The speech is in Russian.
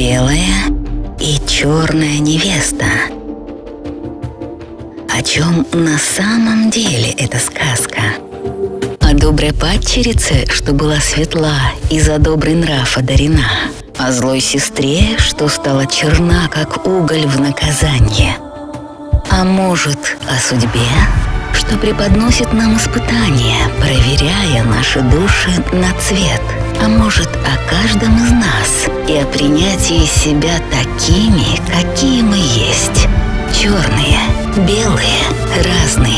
белая и черная невеста. О чем на самом деле эта сказка? О доброй падчерице, что была светла и за добрый нрав одарена. О злой сестре, что стала черна, как уголь в наказание. А может, о судьбе, что преподносит нам испытания, проверяя наши души на цвет. А может, о каждом из нас и о принятии себя такими, какие мы есть. Черные, белые, разные.